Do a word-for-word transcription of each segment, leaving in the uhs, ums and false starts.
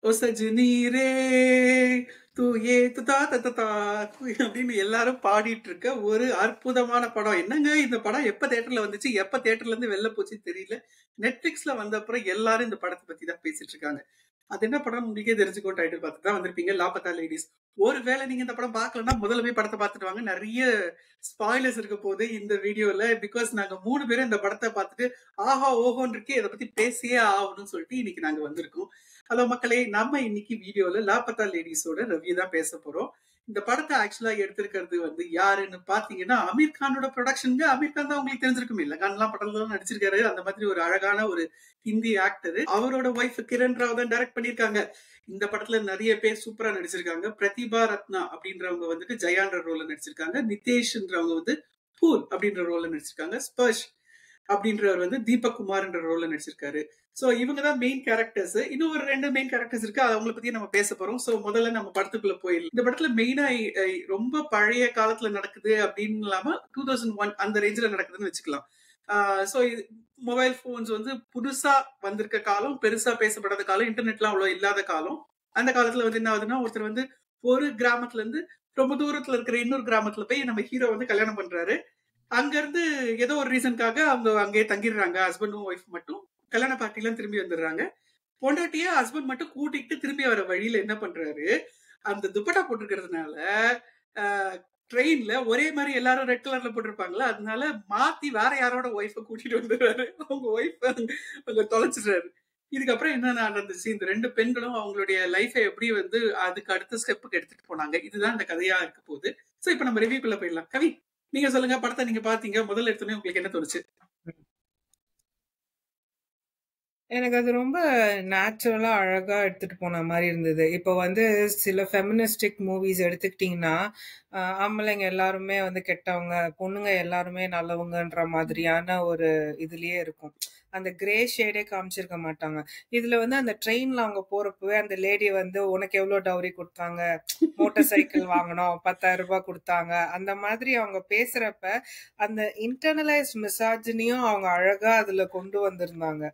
ஓ சஜினி ரே தூ ஏ துதா தத்தா அப்படின்னு எல்லாரும் பாடிட்டு இருக்க ஒரு அற்புதமான படம். என்னங்க இந்த படம் எப்ப தியேட்டர்ல வந்துச்சு, எப்ப தியேட்டர்ல இருந்து வெளில போச்சு தெரியல. நெட்ஃபிளிக்ஸ்ல வந்த அப்புறம் எல்லாரும் இந்த படத்தை பத்தி தான் பேசிட்டு இருக்காங்க. அது என்ன படம் உங்களுக்கே தெரிஞ்சுக்கோ, டைட்டில் பார்த்து தான் வந்திருப்பீங்க, லாபத்தா லேடிஸ். ஒருவேளை நீங்க இந்த படம் பார்க்கலன்னா முதல்ல போய் படத்தை பார்த்துட்டு வாங்க. நிறைய ஸ்பாய்லர்ஸ் இருக்க போது இந்த வீடியோல. பிகாஸ் நாங்க மூணு பேரும் இந்த படத்தை பார்த்துட்டு ஆஹா ஓஹோன்னு இருக்கே, இதை பத்தி பேசியே ஆகணும்னு சொல்லிட்டு இன்னைக்கு நாங்க வந்திருக்கோம். ஹலோ மக்களே, நம்ம இன்னைக்கு வீடியோல லாபத்தா லேடிஸோட ரிவ்யூ தான் பேச போறோம். இந்த படத்தை ஆக்சுவலா எடுத்திருக்கிறது வந்து யாருன்னு பாத்தீங்கன்னா அமீர் கானோட ப்ரொடக்ஷனுங்க. அமீர் கான் தான் உங்களுக்கு தெரிஞ்சிருக்குமே, இல்ல கான்லாம் படம்லாம் நடிச்சிருக்காரு. அந்த மாதிரி ஒரு அழகான ஒரு ஹிந்தி ஆக்டர். அவரோட ஒய்ஃப் கிரண் ராவ் தான் டைரக்ட் பண்ணிருக்காங்க. இந்த படத்துல நிறைய பேர் சூப்பரா நடிச்சிருக்காங்க. பிரதிபா ரத்னா அப்படின்றவங்க வந்துட்டு ஜெயான்ற ரோல்ல நடிச்சிருக்காங்க. நிதேஷ்ன்றவங்க வந்து பூல் அப்படின்ற ரோல்ல நடிச்சிருக்காங்க. ஸ்பர்ஷ் அப்படின்றவர் வந்து தீபக் குமார்ன்ற ரோல்ல நடிச்சிருக்காரு. சோ இவங்க தான் மெயின் கேரக்டர்ஸ். இன்னும் ஒரு ரெண்டு மெயின் கேரக்டர்ஸ் இருக்கு, அவங்கள பத்தி நம்ம பேச போறோம். சோ முதல்ல நம்ம படத்துக்குள்ள போயிடலாம். இந்த படத்துல மெயினா ரொம்ப பழைய காலத்துல நடக்குது அப்படின்னு இல்லாம டூ தௌசண்ட் ஒன் அந்த ரேஞ்சில நடக்குதுன்னு வச்சுக்கலாம். சோ மொபைல் போன்ஸ் வந்து புதுசா வந்திருக்க காலம், பெருசா பேசப்படாத காலம், இன்டர்நெட்லாம் அவ்வளவு இல்லாத காலம். அந்த காலத்துல வந்து என்ன ஆகுதுன்னா, ஒருத்தர் வந்து ஒரு கிராமத்துல இருந்து ரொம்ப தூரத்துல இருக்கிற இன்னொரு கிராமத்துல போய் நம்ம ஹீரோ வந்து கல்யாணம் பண்றாரு. அங்க இருந்து ஏதோ ஒரு ரீசனுக்காக அவங்க அங்கேயே தங்கிடுறாங்க. ஹஸ்பண்டும் ஒய்ஃப் மட்டும் கல்யாண பார்ட்டிலாம் திரும்பி வந்துடுறாங்க. பொண்டாட்டிய ஹஸ்பண்ட் மட்டும் கூட்டிட்டு திரும்பி வர வழியில என்ன பண்றாரு, அந்த துப்பட்டா போட்டிருக்கிறதுனால ட்ரெயின்ல ஒரே மாதிரி எல்லாரும் ரெட் கலர்ல போட்டிருப்பாங்களா, அதனால மாத்தி வேற யாரோட ஒய்ஃபை கூட்டிட்டு வந்துடுறாரு. அவங்க ஒய்ஃப் அங்க தொலைச்சிடுறாரு. இதுக்கப்புறம் என்ன நடந்துச்சு, இந்த ரெண்டு பெண்களும் அவங்களுடைய லைஃபை எப்படி வந்து அதுக்கு அடுத்த ஸ்டெப்புக்கு எடுத்துட்டு போனாங்க, இதுதான் இந்த கதையா இருக்க போகுது. சோ இப்ப நம்ம ரிவ்யூக்குள்ள போயிடலாம். கவி, நீங்க சொல்லுங்க, படத்தை நீங்க பாத்தீங்க, முதல்ல எடுத்தோடனே உங்களுக்கு என்ன தோணுச்சு? எனக்கு அது ரொம்ப நேச்சுரலா அழகா எடுத்துட்டு போன மாதிரி இருந்தது. இப்போ வந்து சில ஃபெமினிஸ்டிக் மூவிஸ் எடுத்துக்கிட்டிங்கன்னா, ஆம்பளைங்க எல்லாருமே வந்து கெட்டவங்க, பொண்ணுங்க எல்லாருமே நல்லவங்கன்ற மாதிரியான ஒரு இதுலயே இருக்கும். அந்த கிரே ஷேடே காமிச்சிருக்க மாட்டாங்க. இதுல வந்து அந்த ட்ரெயின்ல அவங்க போறப்பவே அந்த லேடி வந்து உனக்கு எவ்வளவு டவுரி கொடுத்தாங்க, மோட்டார் சைக்கிள் வாங்கணும், பத்தாயிரம் ரூபாய் கொடுத்தாங்க, அந்த மாதிரி அவங்க பேசுறப்ப அந்த இன்டர்னலைஸ்ட் மிசாஜினியும் அவங்க அழகா அதுல கொண்டு வந்திருந்தாங்க.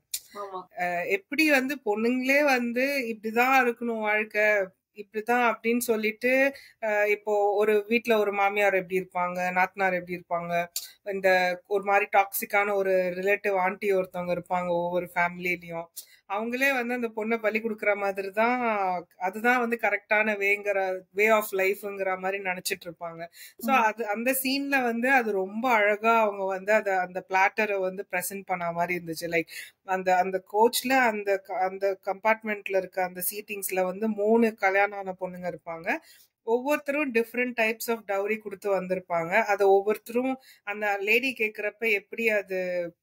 எப்படி வந்து பொண்ணுங்களே வந்து இப்படிதான் இருக்கணும் வாழ்க்கை, இப்படிதான் அப்படின்னு சொல்லிட்டு இப்போ ஒரு வீட்டுல ஒரு மாமியார் எப்படி இருப்பாங்க, நாத்தனார் எப்படி இருப்பாங்க, இந்த ஒரு மாதிரி டாக்ஸிக்கான ஒரு ரிலேட்டிவ் ஆண்டி ஒருத்தவங்க இருப்பாங்க ஒவ்வொரு ஃபேமிலிலயும். அவங்களே வந்து அந்த பொண்ணை பலி கொடுக்குற மாதிரி தான், அதுதான் வந்து கரெக்டான வேங்கிற வே ஆஃப் லைஃப்ங்கிற மாதிரி நினைச்சிட்டு இருப்பாங்க. ஸோ அது அந்த சீன்ல வந்து அது ரொம்ப அழகா அவங்க வந்து அதை அந்த பிளாட்டரை வந்து ப்ரெசென்ட் பண்ண மாதிரி இருந்துச்சு. லைக் அந்த அந்த கோச்ல அந்த அந்த கம்பார்ட்மெண்ட்ல இருக்க அந்த சீட்டிங்ஸ்ல வந்து மூணு கல்யாணம் ஆன பொண்ணுங்க இருப்பாங்க. ஒவ்வொருத்தரும் டிஃப்ரெண்ட் டைப்ஸ் ஆஃப் டவுரி கொடுத்து வந்திருப்பாங்க. அதை ஒவ்வொருத்தரும் அந்த லேடி கேட்கிறப்ப எப்படி அது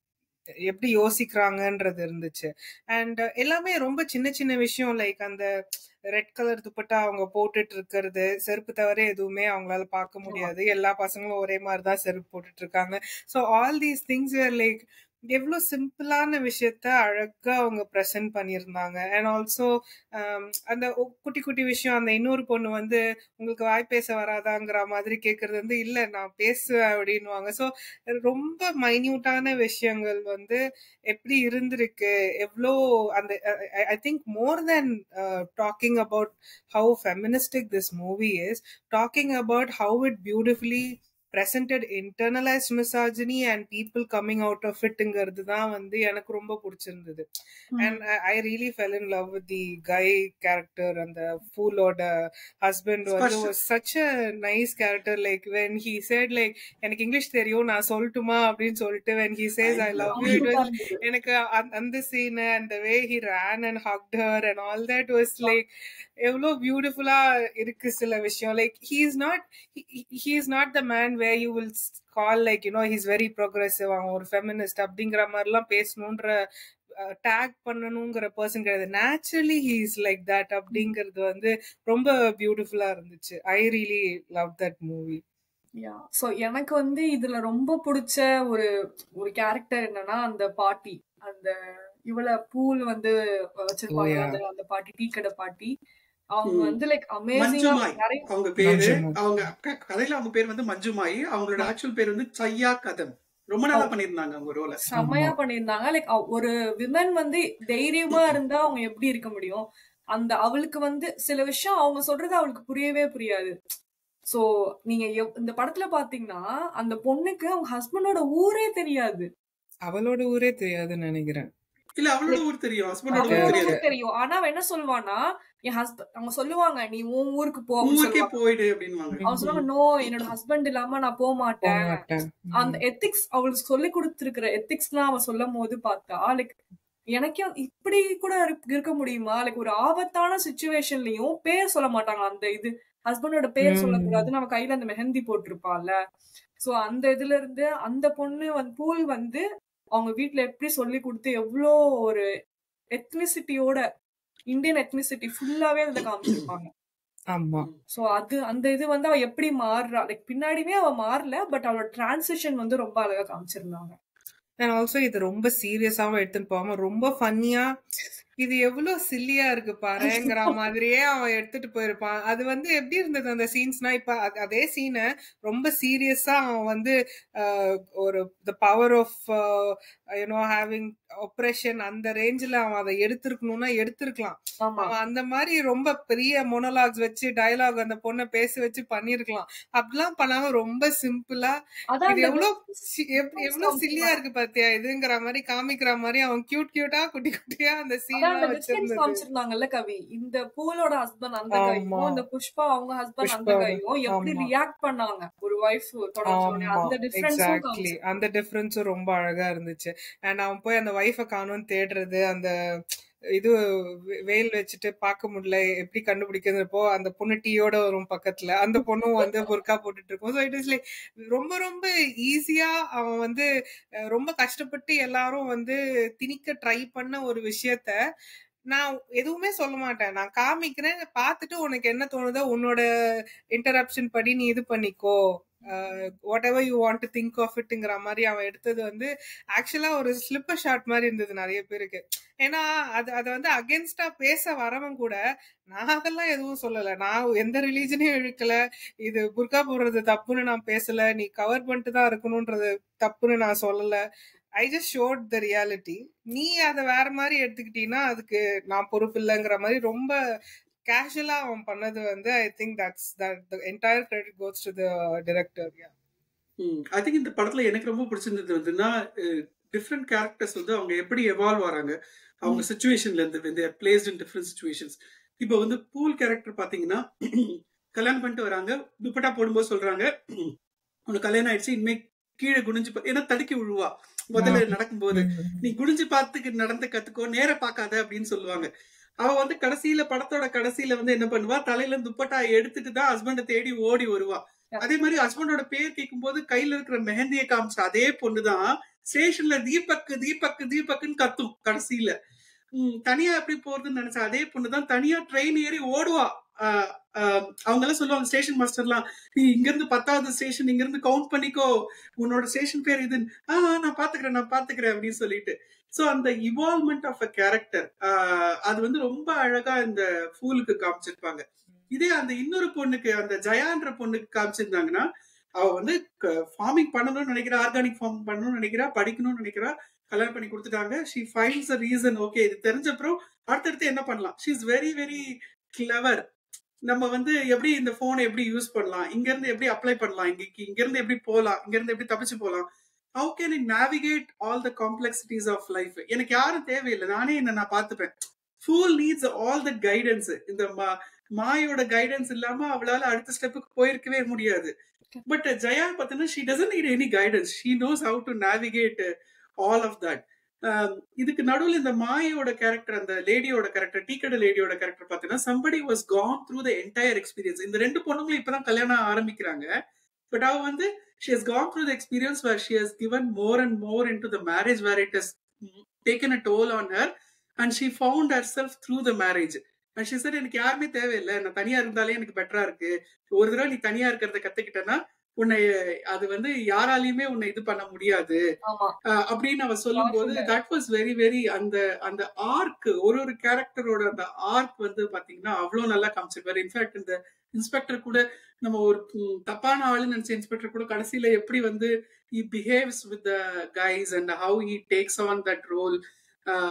எப்படி யோசிக்கிறாங்கன்றது இருந்துச்சு. அண்ட் எல்லாமே ரொம்ப சின்ன சின்ன விஷயம். லைக் அந்த ரெட் கலர் துப்பட்டா அவங்க போட்டுட்டு இருக்கிறது, செருப்பு தவிர எதுவுமே அவங்களால பார்க்க முடியாது. எல்லா பசங்களும் ஒரே மாதிரிதான் செருப்பு போட்டுட்டு இருக்காங்க. So all these things are like எவ்வளவு சிம்பிளான விஷயத்த அழகா அவங்க ப்ரெசென்ட் பண்ணியிருந்தாங்க. அண்ட் ஆல்சோ அந்த குட்டி குட்டி விஷயம், அந்த இன்னொரு பொண்ணு வந்து உங்களுக்கு வாய் பேச வராதாங்கிற மாதிரி கேட்கறது வந்து இல்ல நான் பேசுவேன் அப்படின்னுவாங்க. ஸோ ரொம்ப மைன்யூட்டான விஷயங்கள் வந்து எப்படி இருந்திருக்கு, எவ்வளோ அந்த I think more then talking about how feministic this movie is, talking about how it beautifully presented internalized misogyny and people coming out of itங்கிறது தான் வந்து எனக்கு ரொம்ப பிடிச்சிருந்தது. and I, I really fell in love with the guy character. அந்த ஃபூலோட husband வந்து was such a nice character. like when he said like எனக்கு இங்கிலீஷ் தெரியும் நான் சொல்லட்டுமா அப்படின்னு சொல்லிட்டு when he says I love you, it was எனக்கு அந்த scene and the way he ran and hugged her and all that was like எவ்வளோ பியூட்டிஃபுல்லா இருக்கு சில விஷயம். like he is not he, he is not the man where you will call like you know he's very progressive, அவன் ஒரு feminist அப்படிங்கிற மாதிரிலாம் பேசணுன்ற டேக் பண்ணணுங்கிற பர்சன் கிடையாது. Naturally he is like that அப்படிங்கிறது வந்து ரொம்ப பியூட்டிஃபுல்லா இருந்துச்சு. I really love that movie. Yeah so எனக்கு வந்து இதுல ரொம்ப பிடிச்ச ஒரு ஒரு கேரக்டர் என்னன்னா அந்த பாட்டி, அந்த இவள பூல் வந்து வச்சிருப்பாங்க அந்த பாட்டி, டீ கடை பாட்டி. அவங்க வந்து லைக் அமேசிங்கா அவங்க பேரு, அவங்க கதையில அவங்க பேர் வந்து மஞ்சுமாயி. அவங்களோட ஆக்சுவல் பேர் வந்து சையா கதம். ரொம்ப நல்லா பண்ணிருந்தாங்க அவங்க ரோல, செம்மையா பண்ணிருந்தாங்க. லைக் ஒரு விமன் வந்து தைரியமா இருந்தா அவங்க எப்படி இருக்க முடியும், அந்த அவளுக்கு வந்து சில விஷயம் அவங்க சொல்றது அவளுக்கு புரியவே புரியாது. சோ நீங்க இந்த படத்துல பாத்தீங்கன்னா அந்த பொண்ணுக்கு அவங்க ஹஸ்பண்டோட ஊரே தெரியாது. அவளோட ஊரே தெரியாதுன்னு நினைக்கிறேன். இல்ல அவளோட ஊர் தெரியும், ஹஸ்பண்டோட ஊர் தெரியாது தெரியும். ஆனா அவ என்ன சொல்லுவானா, என் ஹஸ்பண்ட் அவங்க சொல்லுவாங்க நீ உன் ஊருக்கு போ, ஊருக்கே போயிடு அப்படின்வாங்க. அவங்க சொல்லுவாங்க நோ என்னோட ஹஸ்பண்ட் இல்லாம நான் போக மாட்டேன். அந்த எத்திக்ஸ் அவளுக்கு சொல்லி கொடுத்துருக்கிற எத்திக்ஸ் எல்லாம் அவன் சொல்லும் போது பார்த்தா லைக் எனக்கே இப்படி கூட இருக்க முடியுமா? லைக் ஒரு ஆபத்தான சிச்சுவேஷன்லயும் பேர் சொல்ல மாட்டாங்க. அந்த இது ஹஸ்பண்டோட பேர் சொல்லக்கூடாது, நம்ம கையில அந்த மெஹந்தி போட்டிருப்பால. சோ அந்த இதுல இருந்து அந்த பொண்ணு வந்து பூல் வந்து அவங்க வீட்டுல எப்படி சொல்லி கொடுத்து எவ்வளோ ஒரு எத்னிசிட்டியோட இந்தியன் எத்னிசிட்டி ஃபுல்லாவே அதுல காமிச்சிருப்பாங்க. ஆமா. சோ அது அந்த இது வந்து அவ எப்படி மாறுறா, லைக் பின்னாடியுமே அவ மாறல, பட் அவளோட டிரான்சிஷன் வந்து ரொம்ப அழகா காமிச்சிருந்தாங்க. அண்ட் ஆல்சோ இது ரொம்ப சீரியஸாவும் எடுத்துன்னு போகாம ரொம்ப ஃபன்னியா இது எவ்வளவு சில்லியா இருக்கு பாருங்கிற மாதிரியே அவன் எடுத்துட்டு போயிருப்பான். அது வந்து எப்படி இருந்தது அந்த சீன்ஸ்னா, இப்ப அதே சீனை ரொம்ப சீரியஸா அவன் வந்து ஒரு the power of you know having oppression அந்த ரேஞ்சில் அவன் அதை எடுத்திருக்கணும்னா எடுத்திருக்கலாம். அவன் அந்த மாதிரி ரொம்ப பெரிய மோனோலாக்ஸ் வச்சு டயலாக் அந்த பொண்ணை பேச வச்சு பண்ணிருக்கலாம். அப்படிலாம் பண்ணாம ரொம்ப சிம்பிளா இது எவ்வளவு எவ்வளவு சில்லியா இருக்கு பாத்தியா இதுங்கிற மாதிரி காமிக்கிற மாதிரி அவன் கியூட் கியூட்டா குட்டி குட்டியா அந்த சீன் காமிச்சிருந்தாங்கல்ல கவி. இந்த பூலோட ஹஸ்பண்ட் அந்த கையும் இந்த புஷ்பா அவங்க ஹஸ்பண்ட் அந்த கையும் எப்படி ரியாக்ட் பண்ணாங்க ஒரு வைஃப் தொடர்ந்து அந்த டிஃபரன்ஸ் அந்த டிஃபரன்ஸும் ரொம்ப அழகா இருந்துச்சு. அண்ட் அவன் போய் அந்த வைஃபை காணோன்னு தேடுறது, அந்த இது வெயில் வச்சுட்டு பார்க்க முடியல எப்படி கண்டுபிடிக்கிறப்போ அந்த பொண்ணு டீயோட வரும் பக்கத்துல, அந்த பொண்ணும் வந்து புர்கா போட்டுட்டு இருக்கும். ஸோ இட் இஸ் லைக் ரொம்ப ரொம்ப ஈஸியா அவன் வந்து ரொம்ப கஷ்டப்பட்டு எல்லாரும் வந்து திணிக்க ட்ரை பண்ண ஒரு விஷயத்த நான் எதுவுமே சொல்ல மாட்டேன், நான் காமிக்கிறேன், பார்த்துட்டு உனக்கு என்ன தோணுதோ உன்னோட இன்டரப்ஷன் படி நீ இது பண்ணிக்கோ, whatever you want to think of இட்ங்கிற மாதிரி அவன் எடுத்தது வந்து ஆக்சுவலா ஒரு ஸ்லிப்பர் ஷாட் மாதிரி இருந்தது நிறைய பேருக்கு. ஏன்னா அது அதை வந்து அகேன்ஸ்டா பேச வரவன் கூட நான் அதெல்லாம் எதுவும் சொல்லல, நான் எந்த ரிலீஜனையும் இழுக்கல, இது புர்கா போடுறது தப்புன்னு நான் பேசல, நீ கவர் பண்ணிட்டு தான் இருக்கணும்ன்றது தப்புன்னு நான் சொல்லல, ஐ ஜஸ்ட் ஷோட் த ரியாலிட்டி. நீ அதை வேற மாதிரி எடுத்துக்கிட்டீங்கன்னா அதுக்கு நான் பொறுப்பு இல்லைங்கிற மாதிரி ரொம்ப கேஷுவலா அவன் பண்ணது வந்து I think that's that the entire credit goes to the director. Yeah I think இந்த படத்துல எனக்கு ரொம்ப பிடிச்சிருந்தது வந்துன்னா டிஃப்ரெண்ட் கேரக்டர்ஸ் வந்து அவங்க எப்படி எவால்வ் ஆறாங்க அவங்க சிச்சுவேஷன்ல இருந்து, when they are placed in different situations. இப்போ வந்து பூல் கேரக்டர் பாத்தீங்கன்னா கல்யாணம் பண்ணிட்டு வராங்க, துப்பட்டா போடும்போது சொல்றாங்க உனக்கு கல்யாணம் ஆயிடுச்சு, இனிமே கீழே குனிஞ்சு ஏன்னா தடுக்கி விழுவா முதல்ல நடக்கும்போது, நீ குனிஞ்சு பார்த்துக்கு நடந்து கத்துக்கோ, நேர பாக்காத அப்படின்னு சொல்லுவாங்க. அவ வந்து கடைசியில படத்தோட கடைசியில வந்து என்ன பண்ணுவா, தலையில துப்பட்டா எடுத்துட்டு தான் ஹஸ்பண்ட தேடி ஓடி வருவா. அதே மாதிரி ஹஸ்பண்டோட பேர் கேட்கும் போது கையில இருக்கிற மெஹந்தியை காமிச்ச அதே பொண்ணுதான் ஸ்டேஷன்ல தீபக் தீபக் தீபக்னு கத்தும் கடைசியில. உம் தனியா எப்படி போறதுன்னு நினைச்சா அதே பொண்ணுதான் தனியா ட்ரெயின் ஏறி ஓடுவா. அவங்க எல்லாம் சொல்லுவாங்க ஸ்டேஷன் மாஸ்டர்லாம், நீ இங்க இருந்து பத்தாவது ஸ்டேஷன் இங்க இருந்து கவுண்ட் பண்ணிக்கோ, உன்னோட ஸ்டேஷன் பேர் இதுன்னு, ஆஹ் நான் பாத்துக்கிறேன் நான் பாத்துக்கிறேன் அப்படின்னு சொல்லிட்டு. சோ அந்த இவால்வ்மெண்ட் ஆஃப் அ கேரக்டர் அது வந்து ரொம்ப அழகா இந்த ஃபூலுக்கு காமிச்சிருப்பாங்க. இதே அந்த இன்னொரு பொண்ணுக்கு அந்த ஜயான்ற பொண்ணுக்கு காமிச்சிருந்தாங்கன்னா, அவ வந்து ஃபார்மிங் பண்ணணும்னு நினைக்கிறா, ஆர்கானிக் ஃபார்ம் பண்ணணும்னு நினைக்கிறா, படிக்கணும்னு நினைக்கிறா, கல்யாணம் பண்ணி கொடுத்துட்டாங்க. She finds a reason, okay இது தெரிஞ்சப்பறம் அடுத்தடுத்து என்ன பண்ணலாம். She is very very clever. நம்ம வந்து எப்படி இந்த போனை எப்படி யூஸ் பண்ணலாம், இங்க இருந்து எப்படி அப்ளை பண்ணலாம், இங்க இங்க இருந்து எப்படி போலாம், இங்க இருந்து எப்படி தப்பிச்சு போலாம், how can I navigate all the complexities of life. எனக்கு யாரும் தேவையில்லை, நானே என்ன நான் பாத்துப்பேன். Phool needs all the guidance. இந்த மாயோட கைடன்ஸ் இல்லாம அவளால அடுத்த ஸ்டெப்புக்கு போயிருக்கவே முடியாது. பட் ஜயா பார்த்தீங்கன்னா she doesn't need any guidance, she knows how to navigate all of that. இதுக்கு நடுவில் இந்த மாயோட கேரக்டர், அந்த லேடியோட கேரக்டர், டீக்கடை லேடியோட கேரக்டர் பார்த்தீங்கன்னா somebody was gone through the entire experience. இந்த ரெண்டு பொண்ணுங்களும் இப்பதான் கல்யாணம் ஆரம்பிக்கிறாங்க. பட் அவ வந்து she has gone through the experience where she has given more and more into the marriage, where it has taken a toll on her and she found herself through the marriage. And she said எனக்கு யாருமே தேவையில்லை, நான் தனியா இருந்தாலே எனக்கு பெட்டரா இருக்கு, ஒரு தடவை நீ தனியா இருக்கிறத கத்துக்கிட்டேன்னா உன்னை அது வந்து யாராலையுமே உன்னை இது பண்ண முடியாது அப்படின்னு அவ சொல்லும் போது தட் வாஸ் வெரி வெரி அந்த அந்த ஆர்க், ஒரு ஒரு கேரக்டரோட அந்த ஆர்க் வந்து பாத்தீங்கன்னா அவ்வளவு நல்லா காமிச்சிருப்பாரு. இன்ஃபேக்ட் இந்த இன்ஸ்பெக்டர் கூட நம்ம ஒரு தப்பான ஆளுன்னு நினைச்ச இன்ஸ்பெக்டர் கூட கடைசியில எப்படி வந்து he behaves with the guys and how he takes on that role.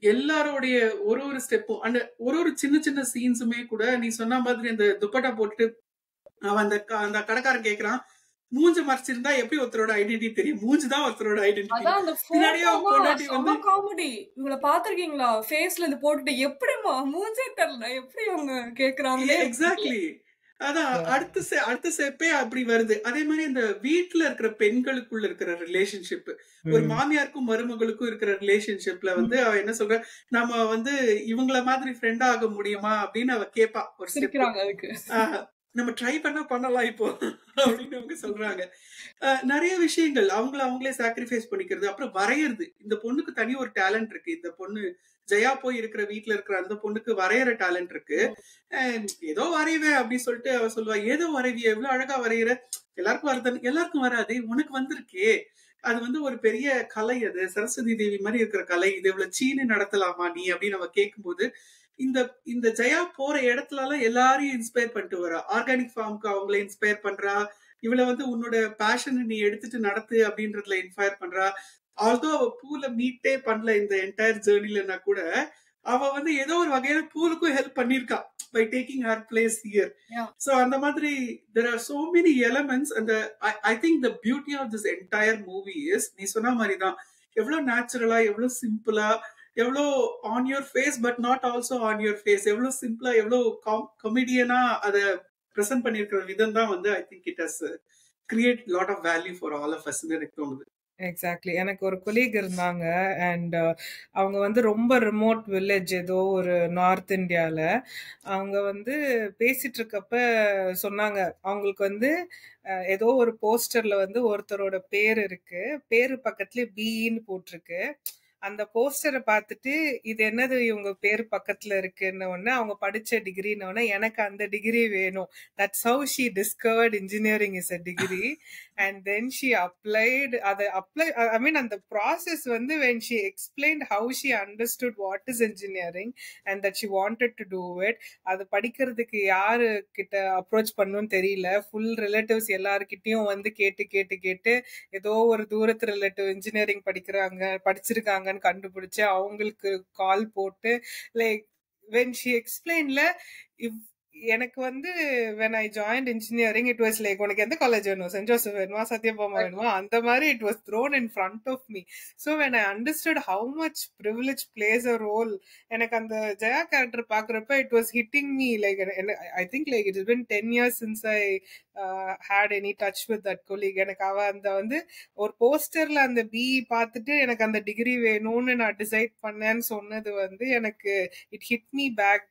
எல்லாரோடைய ஒரு ஒரு ஸ்டெப்பும் அந்த ஒரு ஒரு சின்ன சின்ன சீன்ஸுமே கூட நீ சொன்ன மாதிரி அந்த துப்பட்டா போட்டுட்டு அவன் அந்த க- அந்த கடைக்காரன் கேக்குறான், மூஞ்ச மறைச்சிருந்தா எப்படி ஒருத்தரோட ஐடென்டிட்டி தெரியும்? மூஞ்சி தான் ஒருத்தரோட ஐடென்டிட்டி. அதான் அந்த பின்னாடியே அவன் போட்டோவா பொண்டாட்டி வந்து செம காமெடி. இவங்கள பாத்திருக்கீங்களா? ஃபேஸ்ல இது போட்டுட்டு எப்படிமா மூஞ்சே தெரியல, எப்படி அவங்க கேக்குறாங்களே. எக்ஸாக்ட்லி. அதான் அடுத்த se- அடுத்த ஸ்டெப்பே அப்படி வருது. அதே மாதிரி இந்த வீட்டுல இருக்கிற பெண்களுக்குள்ள இருக்கிற ரிலேஷன்ஷிப், ஒரு மாமியாருக்கும் மருமகளுக்கும் இருக்கிற ரிலேஷன்ஷிப்ல வந்து அவ என்ன சொல்ற, நம்ம வந்து இவங்கள மாதிரி ஃப்ரெண்ட் ஆக முடியுமா அப்படின்னு அவ கேப்பா ஒரு ஸ்டெப். சிரிக்கிறாங்க அதுக்கு. நம்ம ட்ரை பண்ணா பண்ணலாம் இப்போ அப்படின்னு அவங்க சொல்றாங்க. அஹ் நிறைய விஷயங்கள் அவங்கள அவங்களே சாக்ரிஃபைஸ் பண்ணிக்கிறது. அப்புறம் வரையறது. இந்த பொண்ணுக்கு தனி ஒரு டேலண்ட் இருக்கு. இந்த பொண்ணு ஜெயா போய் இருக்கிற வீட்டுல இருக்கிற அந்த பொண்ணுக்கு வரையற டேலண்ட் இருக்கு. அஹ் ஏதோ வரைவேன் அப்படின்னு சொல்லிட்டு அவ சொல்லுவா, ஏதோ வரைவிய எவ்வளவு அழகா வரைகிற, எல்லாருக்கும் வருது, எல்லாருக்கும் வராது, உனக்கு வந்திருக்கே, அது வந்து ஒரு பெரிய கலை, அது சரஸ்வதி தேவி மாதிரி இருக்கிற கலை, இது இவ்வளவு சீனு நடத்தலாமா நீ அப்படின்னு நம்ம கேட்கும்போது, இந்த இந்த ஜெயா போற இடத்துல எல்லாம் எல்லாரையும் இன்ஸ்பயர் பண்ணிட்டு வரா. ஆர்கானிக் ஃபார்முக்கு அவங்கள இன்ஸ்பயர் பண்றா. இவளை வந்து உன்னோட பேஷனை நீ எடுத்துட்டு நடத்து அப்படின்றதுல இன்ஸ்பயர் பண்றா. ஆல்தோ அவ பூல மீட்டே பண்ணல இந்த என்டையர் ஜேர்னிலன்னா கூட அவ வந்து ஏதோ ஒரு வகையில பூலுக்கும் ஹெல்ப் பண்ணிருக்கா by taking her place here. So அந்த மாதிரி there are so many elements and the, I, I think the beauty of this entire movie is நீ சொன்ன மாதிரி தான் எவ்வளவு நேச்சுரலா, எவ்வளவு சிம்பிளா, எவ்வளோ on your face but not also on your face, எவ்வளோ சிம்பிளா, எவ்வளோ கமெடியனா அதை ப்ரெசென்ட் பண்ணிருக்கிற விதம் தான் வந்து I think it has create lot of value for all of us எனக்கு தோணுது. எக்ஸாக்ட்லி. எனக்கு ஒரு கொலீக் இருந்தாங்க அண்ட் அவங்க வந்து ரொம்ப ரிமோட் வில்லேஜ் ஏதோ ஒரு நார்த் இந்தியால. அவங்க வந்து பேசிட்டு இருக்கப்ப சொன்னாங்க, அவங்களுக்கு வந்து அஹ், ஏதோ ஒரு போஸ்டர்ல வந்து ஒருத்தரோட பேர் இருக்கு, பேரு பக்கத்துல பின்னு போட்டிருக்கு. அந்த போஸ்டரை பார்த்துட்டு இது என்னது இவங்க பேர் பக்கத்துல இருக்குன்னு உடனே அவங்க படிச்ச டிகிரின்னு உடனே எனக்கு அந்த டிகிரி வேணும். That's how she discovered engineering is a degree and then she applied அதை அப்ளை ஐ மீன் அந்த ப்ராசஸ் வந்து when she explained how she understood what is engineering and that she wanted to do it, அது படிக்கிறதுக்கு யாரு கிட்ட approach பண்ணணும்னு தெரியல. Full relatives எல்லாருக்கிட்டையும் வந்து கேட்டு கேட்டு கேட்டு ஏதோ ஒரு தூரத்து ரிலேட்டிவ் இன்ஜினியரிங் படிக்கிறாங்க படிச்சிருக்காங்கன்னு கண்டுபிடிச்சு அவங்களுக்கு கால் போட்டு லைக் when she explainedல if எனக்கு வந்து when I joined engineering it was like உனக்கு எந்த காலேஜ் வேணும், சென்ட் ஜோசப் வேணுமா, சத்யபாமா வேணுமா, அந்த மாதிரி it was thrown in front of me. So when I understood how much privilege plays a role, எனக்கு அந்த ஜெயா கேரக்டர் பாக்குறப்ப it was hitting me like I think like it has been ten years since I uh, had any touch with that colleague. எனக்கு அவ அந்த வந்து ஒரு போஸ்டர்ல அந்த B பார்த்துட்டு எனக்கு அந்த டிகிரி வேணும்னு நான் டிசைட் பண்ணேன்னு சொன்னது வந்து எனக்கு இட் ஹிட் மீ பேக்.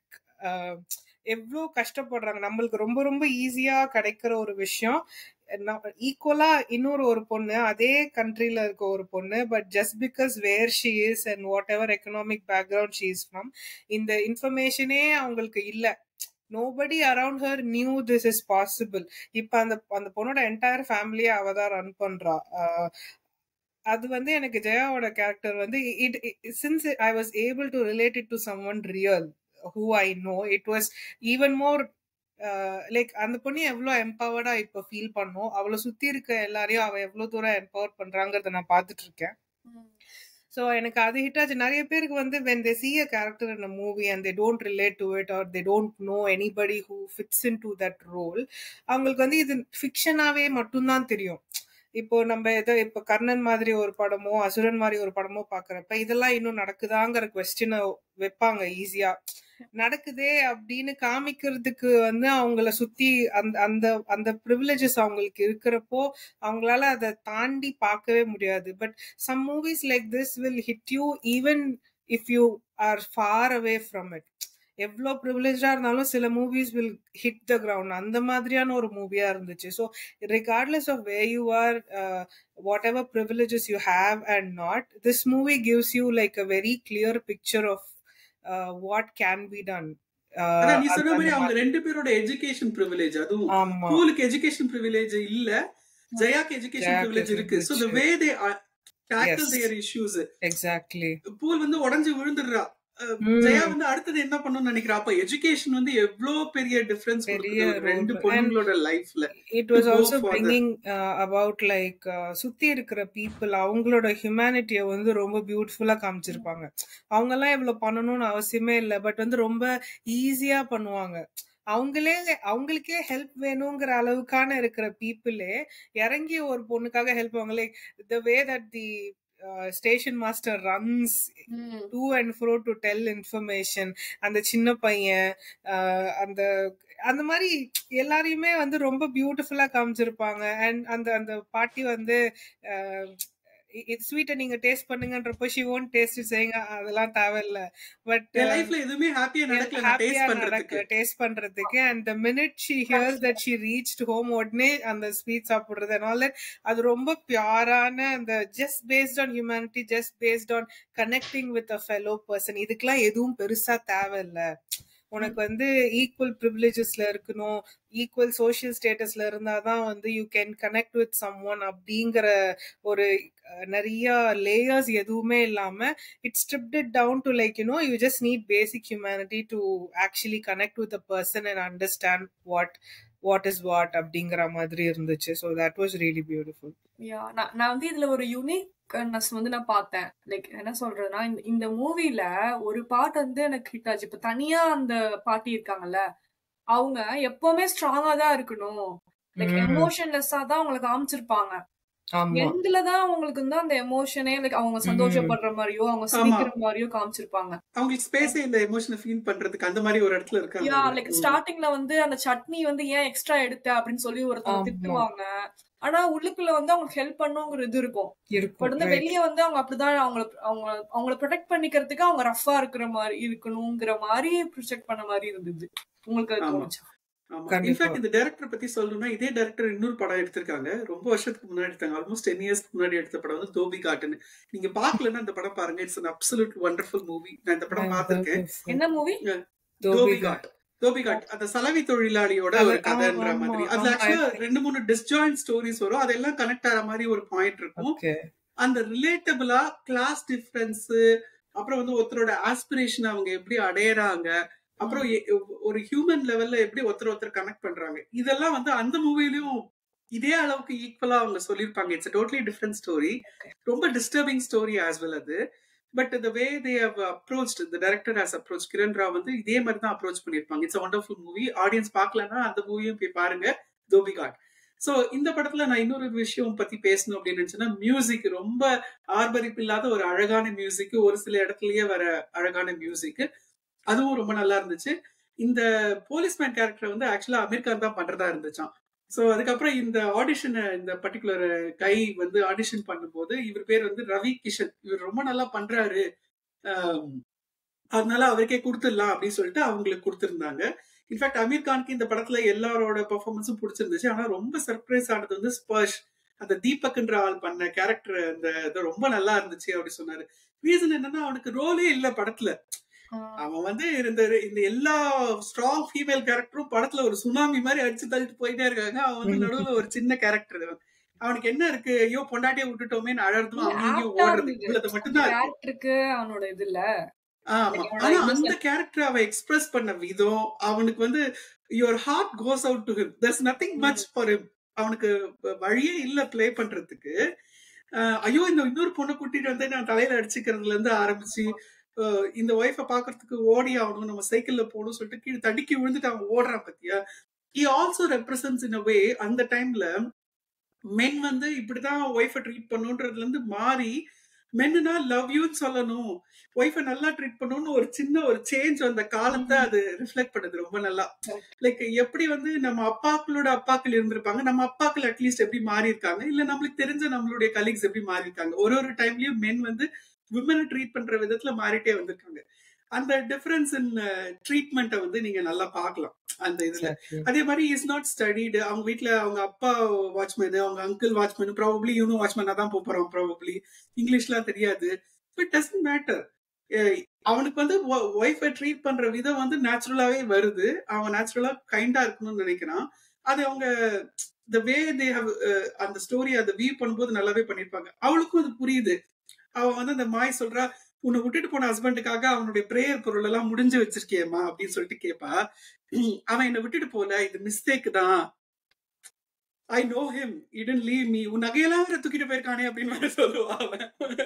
எவ்வளோ கஷ்டப்படுறாங்க, நம்மளுக்கு ரொம்ப ரொம்ப ஈஸியா கிடைக்கிற ஒரு விஷயம் ஈக்குவலா இன்னொரு ஒரு பொண்ணு அதே கண்ட்ரில இருக்க ஒரு பொண்ணு but just because where she is and whatever economic background she is from இந்த இன்ஃபர்மேஷனே அவங்களுக்கு இல்லை. Nobody around her knew this is possible. இப்ப அந்த அந்த பொண்ணோட என்டையர் ஃபேமிலியை அவ தான் ரன் பண்றா. அது வந்து எனக்கு ஜெயாவோட கேரக்டர் வந்து it since I was able to relate it to someone real who I know, it was even more like அந்த பொண்ணு எவ்வளோ எம்பவர்டா இப்ப ஃபீல் பண்ணும், அவளை சுத்தி இருக்க எல்லாரையும் அவ எவ்வளவு தூரம் எம்பவர் பண்றாங்கிறத நான் பார்த்துட்டு இருக்கேன். ஸோ எனக்கு அது ஹிட் ஆச்சு. நிறைய பேருக்கு வந்து when they see a character in a movie and they don't relate to it or they don't know anybody who fits into that role, அவங்களுக்கு வந்து இது ஃபிக்ஷனாவே மட்டும்தான் தெரியும். இப்போ நம்ம ஏதோ இப்போ கர்ணன் மாதிரி ஒரு படமோ அசுரன் மாதிரி ஒரு படமோ பாக்குறப்ப இதெல்லாம் இன்னும் நடக்குதாங்கிற கொஸ்டினை வைப்பாங்க. ஈஸியா நடக்குதே அப்படின்னு காமிக்கிறதுக்கு வந்து அவங்கள சுத்தி அந்த அந்த அந்த ப்ரிவிலேஜஸ் அவங்களுக்கு இருக்கிறப்போ அவங்களால அதை தாண்டி பார்க்கவே முடியாது. But some movies like this will hit you even if you are far away from it. எவ்வளோ ப்ரிவிலேஜா இருந்தாலும் சில movies will hit the ground. அந்த மாதிரியான ஒரு மூவியா இருந்துச்சு. So regardless of way you are, whatever privileges you have and not, this movie gives you like a very clear picture of what can be done. நீ சொன்ன மாதிரி அவங்க ரெண்டு பேரோட எஜுகேஷன் பிரிவிலேஜ், அதுவும் பூலுக்கு எஜுகேஷன் பிரிவிலேஜ் இல்ல, ஜெயாக்கு education privilege இருக்கு. So the way they tackle their issues, exactly, Phool வந்து உடைஞ்சு விழுந்துடுறா, அஹ், ஜெயா ம். வந்து அடுத்தது என்ன பண்ணணும்னு நினைக்கிறா? அப்ப எஜுகேஷன் வந்து எவ்வளவு பெரிய டிஃபரன்ஸ் பெரிய கொடுக்குது ஒரு ரெண்டு ரோல். அண்ட் பொண்ணுங்களோட லைஃப்ல it to was go also for the. Bringing about like சுத்தி இருக்கிற பீப்புள் அவங்களோட ஹியூமனிட்டியை வந்து ரொம்ப பியூட்டிஃபுல்லா காமிச்சிருப்பாங்க. அவங்க எல்லாம் இவ்வளவு பண்ணணும்னு அவசியமே இல்லை, பட் வந்து ரொம்ப ஈஸியா பண்ணுவாங்க. அவங்களே அவங்களுக்கே ஹெல்ப் வேணுங்கிற அளவுக்கான இருக்கிற பீப்புளே இறங்கி ஒரு பொண்ணுக்காக ஹெல்ப் பண்ணுவாங்களே. The way that the station master runs hmm. To and fro to tell information, அந்த சின்ன பையன், ஆஹ் அந்த அந்த மாதிரி எல்லாரையுமே வந்து ரொம்ப பியூட்டிஃபுல்லா காமிச்சிருப்பாங்க. அண்ட் அந்த அந்த பாட்டி வந்து ஸ்வீட்டை நீங்க டேஸ்ட் பண்ணுங்கன்றப்போ ஷி ஓன்ட் டேஸ்ட் செய்யுங்க, அதெல்லாம் தேவையில்ல. பட் என் லைஃப்ல எதுவுமே ஹாப்பியா நடக்கல நான் ஹாப்பியா டேஸ்ட் பண்றதுக்கு. நடக்க டேஸ்ட் பண்றதுக்கு. And the minute she hears that she reached home, உடனே அந்த ஸ்வீட் சாப்பிடுறது and all that, அது ரொம்ப பியூரான அந்த just based on humanity, just based on connecting with a fellow person. இதுக்கெல்லாம் எதுவும் பெருசா தேவையில்ல. உனக்கு வந்து ஈக்குவல் ப்ரிவிலேஜஸ்ல இருக்கணும், ஈக்குவல் சோஷியல் ஸ்டேட்டஸ்ல இருந்தாதான் வந்து you can connect with someone அப்படிங்கிற ஒரு அஹ், நிறைய லேயர்ஸ் எதுவுமே இல்லாம it stripped it down to like you know you just need basic humanity to actually connect with a person and understand what what is what அப்படிங்கிற மாதிரி இருந்துச்சு. So that was really beautiful. Yeah நான் நான் வந்து இதுல ஒரு uniqueness வந்து நான் பார்த்தேன். லைக் என்ன சொல்றேன்னா, இந்த இந்த மூவில ஒரு பாட்டு வந்து எனக்கு ஹிட் ஆச்சு. இப்ப தனியா அந்த பாட்டி இருக்காங்கல்ல, அவங்க எப்பவுமே ஸ்ட்ராங்கா தான் இருக்கணும், லைக் எமோஷன்லெஸ்ஸா தான் அவங்களை காமிச்சிருப்பாங்க. ஆமா. எண்ட்ல தான் அவங்களுக்கு வந்து அந்த எமோஷனே லைக் அவங்க ம். சந்தோஷப்படுற மாதிரியோ அவங்க ஆமா, சிரிக்கிற மாதிரியோ காமிச்சிருப்பாங்க. அவங்களுக்கு ஸ்பேஸே இந்த எமோஷனை ஃபீல் பண்றதுக்கு அந்த மாதிரி ஒரு இடத்துல இருக்காங்க யா அவங்க. லைக் ம். ஸ்டார்டிங்ல வந்து அந்த சட்னி வந்து ஏன் எக்ஸ்ட்ரா எடுத்த அப்படின்னு சொல்லி ஒருத்தவங்க ஆமா திட்டுவாங்க. ஆனா உள்ளுக்குள்ள வந்து அவங்களுக்கு ஹெல்ப் பண்ணுங்கிற இது இருக்கும். பட் இருக்கும். வந்து ரைட். வெளியே வந்து அவங்க அப்படிதான் அவங்கள அவங்க அவங்கள ப்ரொடெக்ட் பண்ணிக்கிறதுக்கு அவங்க ரஃபா இருக்கிற மாதிரி இருக்கணுங்கிற மாதிரி ப்ரொடெக்ட் பண்ண மாதிரி இருந்தது. உங்களுக்கு அது ஆமா தோணுச்சா? ஆமா கண்டிப்பா. இன்ஃபேக்ட் இந்த டைரக்டர் பத்தி சொல்லணும்னா, இதே டைரக்டர் இன்னொரு படம் எடுத்திருக்காங்க ரொம்ப வருஷத்துக்கு முன்னாடி எடுத்தாங்க. ஆல்மோஸ்ட் டென் இயர்ஸ்க்கு முன்னாடி எடுத்த படம் வந்து தோபி காட்டுன்னு. நீங்க பாக்கலன்னா இந்த படம் பாருங்க. It's an absolute wonderful movie. நான் இந்த படம் பார்த்திருக்கேன். என்ன மூவி? தோபி தோபி காட். காட் தோபி காட் அந்த சலவை தொழிலாளியோட அது ஒரு ஆமா கதைன்ற ஆமா மாதிரி. அதுல ஆமா. ஆக்சுவலா ரெண்டு மூணு டிஸ்ஜாயிண்ட் ஸ்டோரிஸ் வரும். அதெல்லாம் கனெக்ட் ஆகிற மாதிரி ஒரு பாயிண்ட் இருக்கும். ஓகே. அந்த ரிலேட்டபிளா கிளாஸ் டிஃபரன்ஸ், அப்புறம் வந்து ஒருத்தரோட ஆஸ்பிரேஷன் அவங்க எப்படி அடையறாங்க, அப்புறம் எ- ஒரு ஹியூமன் லெவல்ல எப்படி ஒருத்தர் ஒருத்தர் கனெக்ட் பண்றாங்க, இதெல்லாம் வந்து அந்த மூவிலயும் இதே அளவுக்கு ஈக்குவலா அவங்க சொல்லியிருப்பாங்க. It's totally different story. ரொம்ப டிஸ்டர்பிங் ஸ்டோரி ஆஸ் வெல் அது. But the way they have approached, the director has approach, Kiran Rao வந்து இதே மாதிரி தான் அப்ரோச் பண்ணியிருப்பாங்க. It's wonderful movie. ஆடியன்ஸ் பார்க்கலன்னா அந்த மூவியும் போய் பாருங்க, தோபி காட். சோ இந்த படத்துல நான் இன்னொரு விஷயம் பத்தி பேசணும் அப்படின்னு நினைச்சேன்னா, மியூசிக் ரொம்ப ஆர்ப்பரிப்பு இல்லாத ஒரு அழகான மியூசிக், ஒரு சில இடத்துலயே வர அழகான மியூசிக், அதுவும் ரொம்ப நல்லா இருந்துச்சு. இந்த போலீஸ்மேன் கேரக்டர் வந்து ஆக்சுவலா அமீர் கான் தான் பண்றதா இருந்துச்சாம். சோ அதுக்கப்புறம் இந்த ஆடிஷன், இந்த பர்டிகுலர் கை வந்து ஆடிஷன் பண்ணும்போது, இவர் பேர் வந்து ரவி கிஷன், இவர் ரொம்ப நல்லா பண்றாரு, ஆம், அதனால அவருக்கே கொடுத்துடலாம் அப்படின்னு சொல்லிட்டு அவங்களுக்கு கொடுத்திருந்தாங்க. இன்ஃபேக்ட் அமீர் கானுக்கு இந்த படத்துல எல்லாரோட பெர்ஃபார்மன்ஸும் பிடிச்சிருந்துச்சு. ஆனா ரொம்ப சர்ப்ரைஸ் ஆனது வந்து ஸ்பர்ஷ், அந்த தீபக்ன்ற ஆள் பண்ண கேரக்டர், அந்த இது ரொம்ப நல்லா இருந்துச்சு அப்படி சொன்னாரு. ரீசன் என்னன்னா, அவனுக்கு ரோலே இல்ல படத்துல. அவன் வந்து இந்த இந்த எல்லா ஸ்ட்ராங் ஃபீமேல் கேரக்டரும் படத்துல ஒரு சுனாமி மாதிரி அடிச்சு தள்ளிட்டு போயிட்டே இருக்காங்க. அவன் வந்து நடுவுல ஒரு சின்ன கேரக்டர். அவனுக்கு என்ன இருக்கு, ஐயோ பொண்டாட்டியை விட்டுட்டோமே அழறதும் இல்ல, அங்கேயும் ஆப்டா ஓடுறது, இருந்தது இவ்வளவு அந்த மட்டும்தான் இருக்கு. கேரக்டருக்கு. அவனோட இது இல்ல. ஆமா, Like, அவனோட ஆனா அந்த innocent. கேரக்டர் அவன் எக்ஸ்பிரஸ் பண்ண விதம், அவனுக்கு வந்து your heart goes out to him. There's nothing much for him. அவனுக்கு வழியே இல்ல ப்ளே பண்றதுக்கு. அஹ் ஐயோ இந்த இன்னொரு பொண்ணை கூட்டிட்டு வந்து நான் தலையில அடிச்சுக்கிறதுல இருந்து ஆரம்பிச்சு, அஹ் இந்த ஒய்ஃபை பாக்குறதுக்கு ஓடி ஆகணும், நம்ம சைக்கிள்ல போகணும் சொல்லிட்டு கீழே தடுக்கி விழுந்துட்டு அவன் ஓடுறான் பத்தியா. he also represents in a way அந்த டைம்ல மென் வந்து இப்படிதான் ஒய்ஃபை ட்ரீட் பண்ணுன்றதுல இருந்து மாறி, மென்னுனா லவ் யூன்னு சொல்லணும், ஒய்ஃபை நல்லா ட்ரீட் பண்ணணும்னு ஒரு சின்ன ஒரு சேஞ்ச் அந்த காலத்தை அது ரிஃப்ளெக்ட் பண்ணுது ரொம்ப நல்லா. லைக் எப்படி வந்து நம்ம அப்பாக்களோட அப்பாக்கள் இருந்திருப்பாங்க, நம்ம அப்பாக்கள் அட்லீஸ்ட் எப்படி மாறி இருக்காங்க, இல்ல நம்மளுக்கு தெரிஞ்ச நம்மளுடைய கலீக்ஸ் எப்படி மாறி இருக்காங்க, ஒரு ஒரு டைம்லயும் மென் வந்து விமனை ட்ரீட் பண்ற விதத்துல மாறிட்டே வந்திருக்காங்க. அந்த டிஃபரன்ஸ் இன் ட்ரீட்மெண்ட்டை வந்து நீங்க நல்லா பார்க்கலாம் அந்த இதுல. அதே மாதிரி இஸ் நாட் ஸ்டடிடு. அவங்க வீட்டுல அவங்க அப்பா வாட்ச்மேனு, அவங்க அங்கிள் வாட்ச்மேனு, ப்ராபப்ளி இவனும் வாட்ச்மேனா தான் போறோம், ப்ராபப்ளி இங்கிலீஷ்லாம் தெரியாது. It doesn't matter. அவனுக்கு வந்து ஒய்ஃபை ட்ரீட் பண்ற விதம் வந்து நேச்சுரலாவே வருது. அவன் நேச்சுரலா கைண்டா இருக்கணும்னு நினைக்கிறான். அது அவங்க த வே தே ஹவ் அந்த ஸ்டோரி அதை வியூ பண்ணும்போது நல்லாவே பண்ணிருப்பாங்க. அவளுக்கும் அது புரியுது. அவன் வந்து அந்த மாய் சொல்றா, உன்னை விட்டுட்டு போன ஹஸ்பண்டுக்காக அவனுடைய பிரேயர் பொருள் எல்லாம் முடிஞ்சு வச்சிருக்கியேம்மா அப்படின்னு சொல்லிட்டு கேட்பா. அவன் என்னை விட்டுட்டு போல, இது மிஸ்டேக் தான், ஐ நோ ஹிம், இடன் லீவ் மீ, உன் நகையெல்லாம் வேற தூக்கிட்டு போயிருக்கானே அப்படின்னு வேற சொல்லுவா அவன்.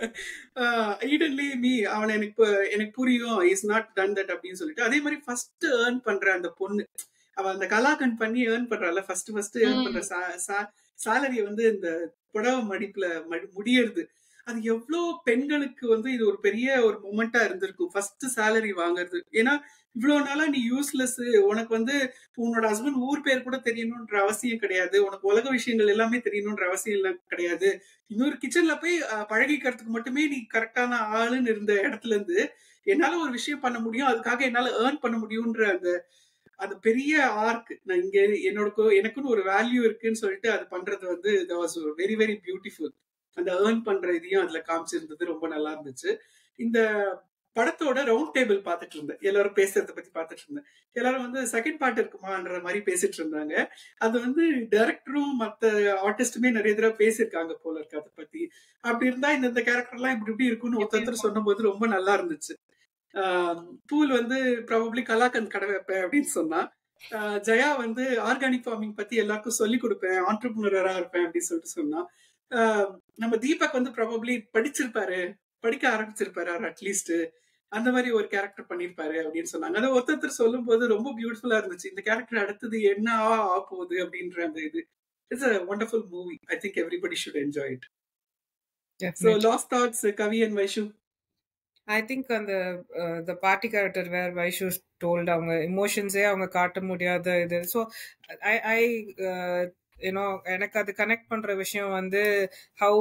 இடன் லீவ் மீ, அவனை எனக்கு எனக்கு புரியும், இஸ் நாட் டன் தட் அப்படின்னு சொல்லிட்டு. அதே மாதிரி ஃபர்ஸ்ட் ஏர்ன் பண்ற அந்த பொண்ணு, அவ அந்த கலாக்கன் பண்ணி ஏர்ன் பண்றாள், ஃபர்ஸ்ட் ஃபர்ஸ்ட் ஏர்ன் பண்ற சேலரிய வந்து இந்த புடவை மடிப்புல முடியறது. அது எவ்வளோ பெண்களுக்கு வந்து இது ஒரு பெரிய ஒரு மொமெண்டா இருந்திருக்கும், ஃபர்ஸ்ட் சேலரி வாங்குறது. ஏன்னா இவ்வளவு நாளா நீ யூஸ்லெஸ், உனக்கு வந்து உன்னோட ஹஸ்பண்ட் ஊர் பேர் கூட தெரியணும்ன்ற அவசியம் கிடையாது, உனக்கு உலக விஷயங்கள் எல்லாமே தெரியணும்ன்ற அவசியம் எல்லாம் கிடையாது, இன்னொரு கிச்சன்ல போய் பழகிக்கிறதுக்கு மட்டுமே நீ கரெக்டான ஆளுன்னு இருந்த இடத்துல இருந்து என்னால ஒரு விஷயம் பண்ண முடியும், அதுக்காக என்னால ஏர்ன் பண்ண முடியும்ன்ற அந்த அது பெரிய ஆர்க், நான் இங்க என்னோட எனக்குன்னு ஒரு வேல்யூ இருக்குன்னு சொல்லிட்டு அது பண்றது வந்து that was very very beautiful. அந்த ஏர்ன் பண்ற இதையும் அதுல காமிச்சிருந்தது, ரொம்ப நல்லா இருந்துச்சு. இந்த படத்தோட ரவுண்ட் டேபிள் பார்த்துட்டு இருந்தேன், எல்லாரும் பேசுறத பத்தி பார்த்துட்டு இருந்தேன். எல்லாரும் வந்து செகண்ட் பார்ட் இருக்குமான்ற மாதிரி பேசிட்டு இருந்தாங்க. அது வந்து டைரக்டரும் மத்த ஆர்டிஸ்டுமே நிறைய தடவை பேசியிருக்காங்க போல இருக்கு அதை பத்தி. அப்படி இருந்தா இந்த இந்த கேரக்டர் எல்லாம் இப்படி இப்படி இருக்குன்னு ஒருத்தர் சொன்ன போது ரொம்ப நல்லா இருந்துச்சு. பூல் வந்து ப்ராபப்ளி கலாக்கந்த் கடை வைப்பேன் அப்படின்னு சொன்னா, ஜெயா வந்து ஆர்கானிக் ஃபார்மிங் பத்தி எல்லாருக்கும் சொல்லி கொடுப்பேன், ஆண்டர்பிரினரா இருப்பேன் அப்படின்னு சொல்லிட்டு சொன்னா. நம்ம தீபக் வந்து ப்ராபப்ளி படிச்சிருப்பாரு, படிக்க ஆரம்பிச்சிருப்பாரு அட்லீஸ்ட், அந்த மாதிரி ஒரு கேரக்டர் பண்ணிருப்பாரு அப்படின்னு சொன்னாங்க. அதை ஒருத்தர் சொல்லும் போது ரொம்ப பியூட்டிஃபுல்லா இருந்துச்சு, இந்த கேரக்டர் அடுத்தது என்ன ஆ போகுது அப்படின்ற அந்த இது. It's a wonderful movie. I think everybody should enjoy it. So last thoughts, Kavi and Vaishu. I think on the uh, the party character where Vaishu told அவங்க எமோஷன்ஸே அவங்க காட்ட முடியாத இது. ஸோ ஐ ஐ யூனோ எனக்கு அது connect பண்ற விஷயம் வந்து ஹவு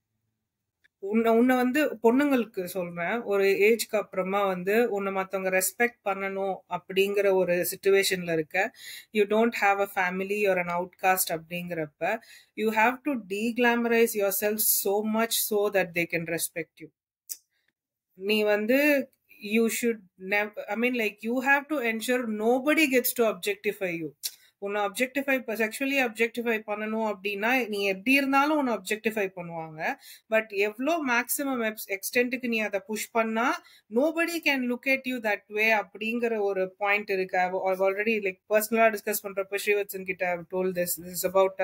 உன்னை உன்னை வந்து பொண்ணுங்களுக்கு சொல்றேன், ஒரு ஏஜ்க்கு அப்புறமா வந்து உன்னை மற்றவங்க ரெஸ்பெக்ட் பண்ணணும் அப்படிங்கிற ஒரு சிச்சுவேஷன்ல இருக்க, you don't have a family or an outcast அப்படிங்கிறப்ப you have to deglamorize yourself so much so that they can respect you. நீ வந்து you should never, I mean like you have to ensure nobody gets to objectify you. உன்னை objectify sexually objectify பண்ணணும் அப்படின்னா நீ எப்படி இருந்தாலும் உன்னை objectify பண்ணுவாங்க. பட் எவ்வளோ மேக்ஸிமம் எக்ஸ்டென்ட்டுக்கு நீ அதை புஷ் பண்ணா nobody can look at you that way அப்படிங்கிற ஒரு பாயிண்ட் இருக்கு. ஆல்ரெடி லைக் பர்சனலா டிஸ்கஸ் பண்றப்ப ஸ்ரீவத்சன் கிட்ட I told this this about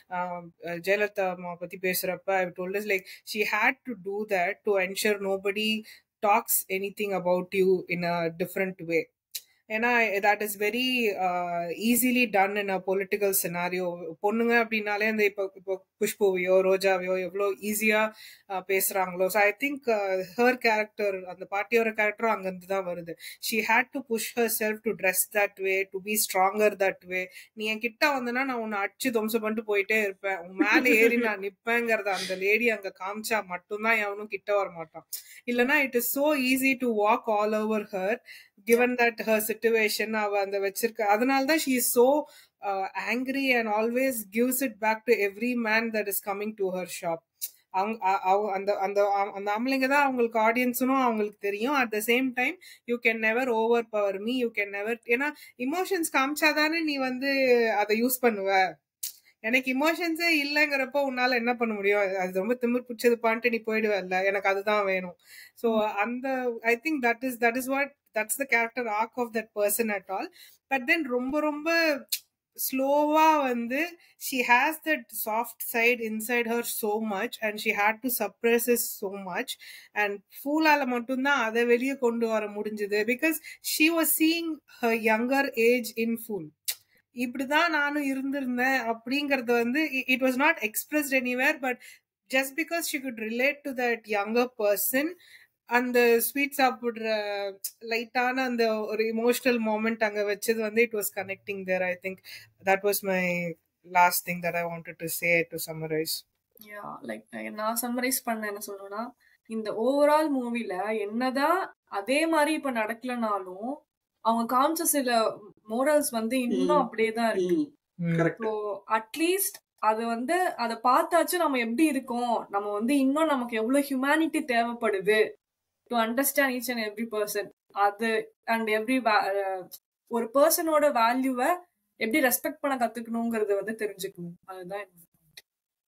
Jayalalithaa Amma பத்தி பேசுறப்ப I told this like she had to do that to ensure nobody talks anything about you in a different way. ஏன்னா that is very uh, easily done in a political scenario. பொண்ணுங்க அப்படின்னாலே அந்த இப்போ இப்போ குஷ்புவையோ ரோஜாவையோ எவ்வளோ ஈஸியா பேசுறாங்களோ. So I think her character, அந்த பார்ட்டியோட கேரக்டரும் அங்கிருந்து தான் வருது. She had to push herself to dress that way, to be stronger that way. நீ என் கிட்ட வந்தனா நான் உன்னை அடிச்சு துவம்சம் பண்ணிட்டு போயிட்டே இருப்பேன், உன் மேலே ஏறி நான் நிப்பேங்கிறத அந்த லேடி அங்க காமிச்சா மட்டும்தான் எவனும் கிட்ட வர மாட்டான். இல்லைன்னா it is so easy to walk all over her given that her situation அவ அந்த வச்சிருக்க. அதனால்தான் she is so uh, angry and always gives it back to every man that is coming to her shop. அவங்க அந்த அந்த அந்த ஆம்பளைங்க தான் அவங்களுக்கு ஆடியன்ஸ்னும் அவங்களுக்கு தெரியும். At the same time you can never overpower me, you can never, ஏன்னா இமோஷன்ஸ் காமிச்சாதானே நீ வந்து அதை யூஸ் பண்ணுவ. எனக்கு இமோஷன்ஸே இல்லைங்கிறப்போ உன்னால என்ன பண்ண முடியும்? அது ரொம்ப திமிர் பிடிச்சது பான்ட்டு நீ போயிடுவல்ல, எனக்கு அதுதான் வேணும். ஸோ அந்த I think that is that is what that's the character arc of that person at all. But then ரொம்ப ரொம்ப ஸ்லோவா வந்து she has that soft side inside her so much and she had to suppress it so much, and ஃபூலால மட்டும்தான் அதை வெளியே கொண்டு வர முடிஞ்சது because she was seeing her younger age in full. இப்படிதான் நானும் இருந்திருந்தேன் அப்படிங்கறது வந்து it was not expressed anywhere, but just because she could relate to that younger person, அந்த ஸ்வீட் சாப்பிடுற லைட்டான அந்த ஒரு இமோஷனல் மொமெண்ட் அங்க வச்சது வந்து it was connecting there. I think that was my last thing that I wanted to say to summarize. Yeah like நான் summarize பண்ண என்ன சொல்லணும்னா, இந்த ஓவரால் மூவில என்னதான் அதே மாதிரி இப்ப நடக்கலனாலும் அவங்க காமிச்ச சில மோரல்ஸ் வந்து இன்னும் அப்படியே தான் இருக்கு. ஸோ அட்லீஸ்ட் அது வந்து அதை பார்த்தாச்சும் நம்ம எப்படி இருக்கோம், நம்ம வந்து இன்னும் நமக்கு எவ்வளவு ஹியூமனிட்டி தேவைப்படுது to understand each and every person, அது அண்ட் எவ்ரி ஒரு பர்சனோட வேல்யூவை எப்படி ரெஸ்பெக்ட் பண்ண கத்துக்கணுங்கிறது வந்து தெரிஞ்சுக்கணும். அதுதான்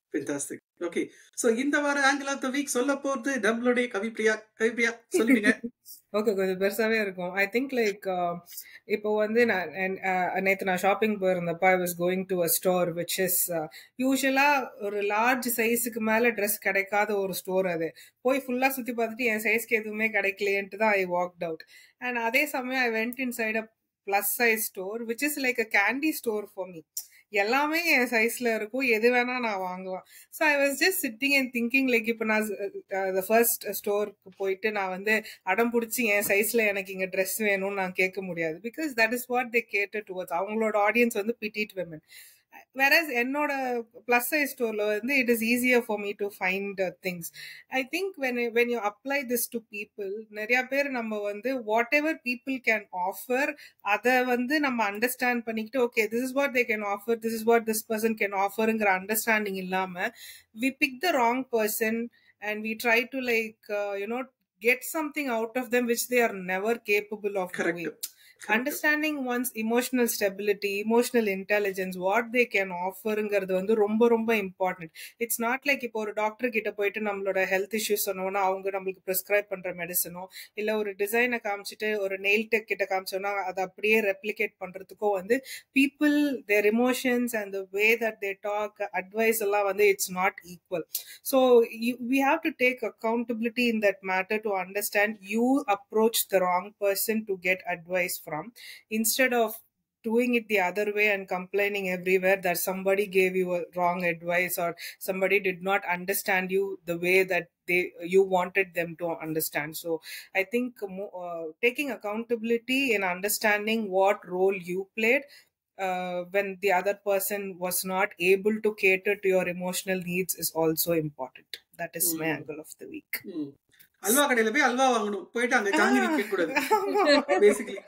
Fantastic. Okay. So இந்த வார ஆங்கிள் ஆஃப் த வீக் சொல்ல போறது நம்மளுடைய கவிப்ரியா. கவிப்ரியா சொல்லுங்க. ஓகே, கொஞ்சம் பெருசாவே இருக்கும். ஐ திங்க் லைக் இப்போ வந்து நான் நேற்று நான் ஷாப்பிங் போயிருந்தப்ப I was going to a store which is யூஸ்வலா ஒரு லார்ஜ் சைஸுக்கு மேல ட்ரெஸ் கிடைக்காத ஒரு ஸ்டோர். அது போய் ஃபுல்லா சுத்தி பார்த்துட்டு என் சைஸ்க்கு எதுவுமே கிடைக்கலையன்ட்டு தான் ஐ வாக்ட் அவுட். அண்ட் அதே சமயம் I went inside a plus size store which is like a candy store for me. எல்லாமே என் சைஸ்ல இருக்கும், எது வேணா நான் வாங்கலாம். So I was just sitting and thinking like இப்போ நான் ஃபர்ஸ்ட் ஸ்டோருக்கு போயிட்டு நான் வந்து அடம் பிடிச்சி என் சைஸ்ல எனக்கு இங்க ட்ரெஸ் வேணும்னு நான் கேட்க முடியாது. Because that is what they cater towards. அவங்களோட ஆடியன்ஸ் வந்து பிட்டிட் விமன். whereas என்னோட பிளஸ் சைஸ் ஸ்டோர்ல வந்து it is easier for me to find things. I think when when you apply this to people, நிறைய பேர் நம்ம வந்து whatever people can offer அதை வந்து நம்ம அண்டர்ஸ்டாண்ட் பண்ணிக்கிட்டு okay this is what they can offer, this is what this person can ஆஃபருங்கிற understanding இல்லாம we big the wrong person and we try to like uh, you know get something out of them which they are never capable of Correct. doing. Understanding one's emotional stability, emotional intelligence, what they can offerங்கிறது வந்து ரொம்ப ரொம்ப important. It's not like இப்போ ஒரு doctor கிட்ட போயிட்டு நம்மளோட health issues சொன்னோம்னா அவங்க நம்மளுக்கு ப்ரிஸ்கிரைப் பண்ற மெடிசனோ இல்ல ஒரு டிசைனை காமிச்சிட்டு ஒரு நெயில் டெக் கிட்ட காமிச்சோம்னா அதை அப்படியே ரெப்ளிகேட் பண்றதுக்கோ வந்து people their emotions and the way that they talk advice எல்லாம் வந்து it's not equal. So we have to take accountability in that matter to understand you approach the wrong person to get advice from, instead of doing it the other way and complaining everywhere that somebody gave you a wrong advice or somebody did not understand you the way that they you wanted them to understand. So I think uh, taking accountability in understanding what role you played uh, when the other person was not able to cater to your emotional needs is also important. That is mm. my angle of the week. mm. Halwa கடையில போய் அல்வா வாங்கணும், போயிட்டு அங்க ஜாங்கிரி கேட்க கூடாது. Basically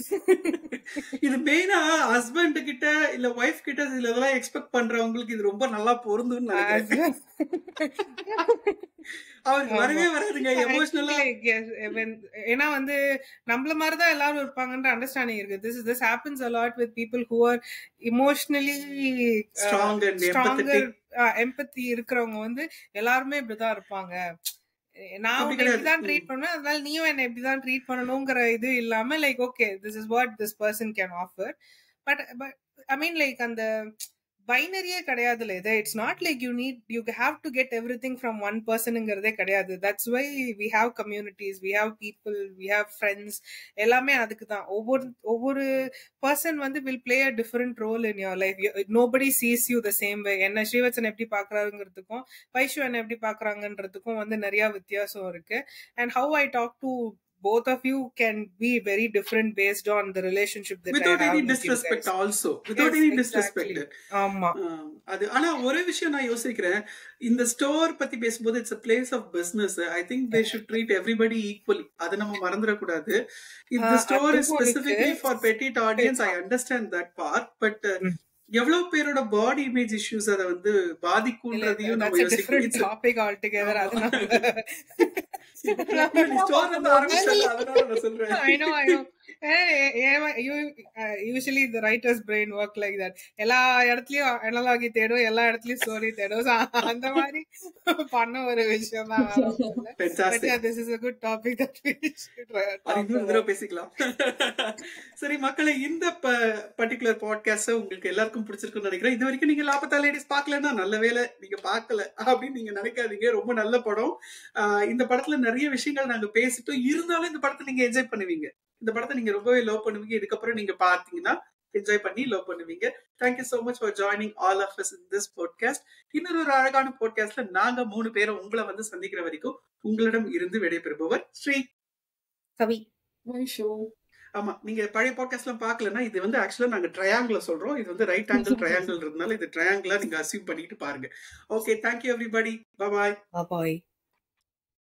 இது மெயினா husband கிட்ட இல்ல ஒய்ஃப் கிட்ட இதுல இதெல்லாம் எக்ஸ்பெக்ட் பண்றவங்களுக்கு இது ரொம்ப நல்லா பொருந்தும்னு நினைக்கிறேன். அவருக்கு வரவே வராதுங்க எமோஷனலா. ஏன்னா வந்து நம்மள மாதிரிதான் எல்லாரும் இருப்பாங்கன்ற அண்டர்ஸ்டாண்டிங் இருக்கு. This this happens a lot with people who are emotionally strong and empathetic. Empathy இருக்கிறவங்க வந்து எல்லாருமே இப்படிதான் இருப்பாங்க. நான் உங்களை இப்படிதான் ட்ரீட் பண்ணுவேன் அதனால நீயும் என்ன இப்படிதான் ட்ரீட் பண்ணணுங்கிற இது இல்லாம like okay this is what this person can offer. But but I mean like அந்த பைனரியே கிடையாதுல இது. It's not like you need you have to get everything from one பர்சனுங்கிறதே கிடையாது. That's why we have communities, we have people, we have friends. எல்லாமே அதுக்கு தான். ஒவ்வொரு ஒவ்வொரு பர்சன் வந்து will play a different role in your life. Nobody sees you the same way. என்ன ஸ்ரீவத்சன் எப்படி பாக்குறாருங்கிறதுக்கும் வைஷு என்ன எப்படி பாக்குறாங்கன்றதுக்கும் வந்து நிறைய வித்தியாசம் இருக்கு. And how I talk to both of you can be very different based on the relationship that without I have any with disrespect you guys. also without yes, any exactly. disrespect. ஆமா அது ஆனா ஒரே விஷயம் நான் யோசிக்கிறேன், இந்த store பத்தி பேசும்போது it's a place of business. I think they should treat everybody equally. அது நம்ம மறந்துட கூடாது. If the store is specifically for petite audience, I understand that part, but எவ்வளவு பேரோட பாடி இமேஜ் இஷ்யூஸ் அதை வந்து பாதிக்கும்ன்றதையும் நம்ம யோசிக்கணும். Topic all together. அதனால ஸ்டோர் வந்து ஆரம்பிச்சல அதனால நான் சொல்றேன். I know I know usually the writer's brain work like that. எல்லா இடத்துலயும் அனலாகி தேடும், எல்லா இடத்துலயும் ஸ்டோரி தேடும். அந்த மாதிரி பண்ண ஒரு விஷயம் தான். This is a good topic that we should talk பேசிக்கலாம். சரி மக்களே, இந்த பர்டிகுலர் பாட்காஸ்ட் உங்களுக்கு எல்லாருக்கும் பிடிச்சிருக்குன்னு நினைக்கிறேன். இது வரைக்கும் நீங்க லாபத்தா லேடிஸ் பாக்கலன்னா நல்ல வேலை நீங்க பாக்கல அப்படின்னு நீங்க நினைக்காதீங்க. ரொம்ப நல்ல படம். இந்த படத்துல நிறைய விஷயங்கள் நாங்க பேசிட்டோம். இருந்தாலும் இந்த படத்தை நீங்க என்ஜாய் பண்ணுவீங்க. இந்த படத்தை நீங்க ரொம்பவே லவ் பண்ணுவீங்க. இதுக்கப்புறம் நீங்க பாத்தீங்கன்னா என்ஜாய் பண்ணி லவ் பண்ணுவீங்க. Thank you so much for joining all of us in this podcast. இன்னொரு ஒரு அழகான பாட்காஸ்ட்ல நாங்க மூணு பேரும் உங்களை வந்து சந்திக்கிற வரைக்கும் உங்களிடம் இருந்து விடைபெறுபவர் ஸ்ரீ, கவி, வைஷு. ஆமா, நீங்க பழைய பாட்காஸ்ட் எல்லாம் பாக்கலன்னா இது வந்து ஆக்சுவலா நாங்க ட்ரையாங்கிள் சொல்றோம். இது வந்து ரைட் ஆங்கிள் ட்ரையாங்கிள் இருந்தால இது ட்ரையாங்கிளா நீங்க அசீவ் பண்ணிட்டு பாருங்க. Okay, thank you everybody. Bye bye. பாய்.